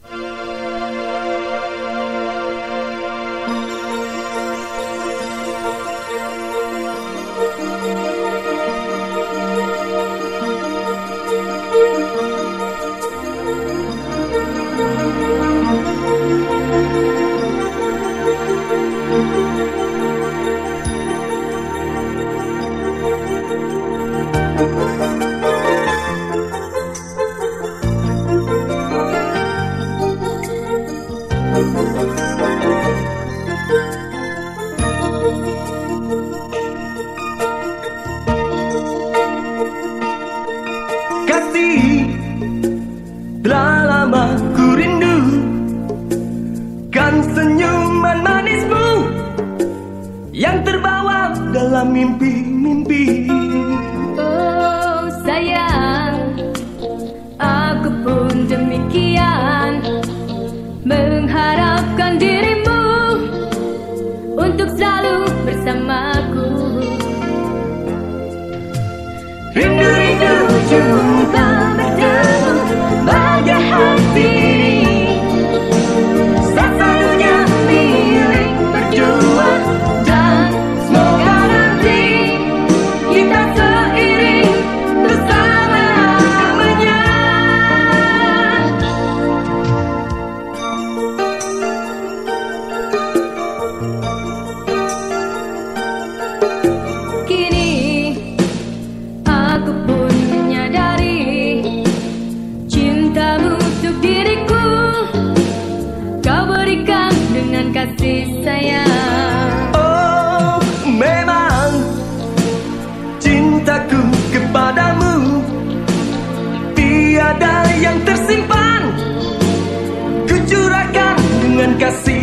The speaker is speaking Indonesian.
Kasih, telah lama ku rindu kan senyuman manismu yang terbawa dalam mimpi-mimpi. Oh sayang, aku pun demikian, mengharapkan dirimu untuk selalu bersamaku. Rindu-rindu jumpa bertemu bagai hati ini, satu-satunya milik berdua, dan semoga nanti kita seiring bersama-lamanya. Kini aku pun menyadari cintamu untuk diriku kau berikan dengan kasih sayang. Oh, memang cintaku kepadamu tiada yang tersimpan, ku curahkan dengan kasih